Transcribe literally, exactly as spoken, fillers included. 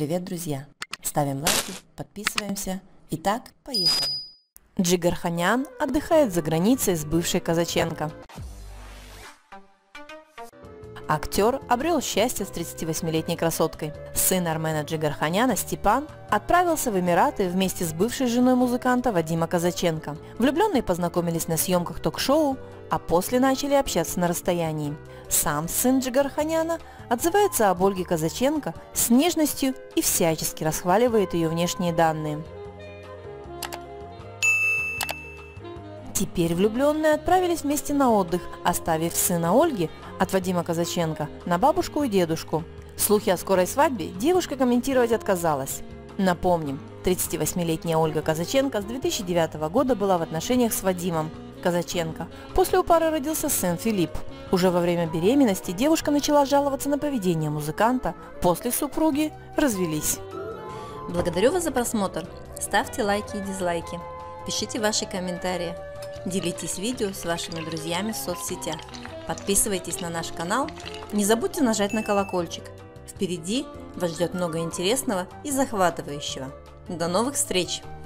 Привет, друзья! Ставим лайки, подписываемся. Итак, поехали! Джигарханян отдыхает за границей с бывшей Казаченко. Актер обрел счастье с тридцативосьмилетней красоткой. Сын Армена Джигарханяна, Степан, отправился в Эмираты вместе с бывшей женой музыканта Вадима Казаченко. Влюбленные познакомились на съемках ток-шоу, а после начали общаться на расстоянии. Сам сын Джигарханяна отзывается об Ольге Казаченко с нежностью и всячески расхваливает ее внешние данные. Теперь влюбленные отправились вместе на отдых, оставив сына Ольги от Вадима Казаченко на бабушку и дедушку. Слухи о скорой свадьбе девушка комментировать отказалась. Напомним, тридцативосьмилетняя Ольга Казаченко с две тысячи девятого года была в отношениях с Вадимом Казаченко. После у пары родился сын Филипп. Уже во время беременности девушка начала жаловаться на поведение музыканта, после супруги развелись. Благодарю вас за просмотр. Ставьте лайки и дизлайки. Пишите ваши комментарии. Делитесь видео с вашими друзьями в соцсетях. Подписывайтесь на наш канал. Не забудьте нажать на колокольчик. Впереди вас ждет много интересного и захватывающего. До новых встреч!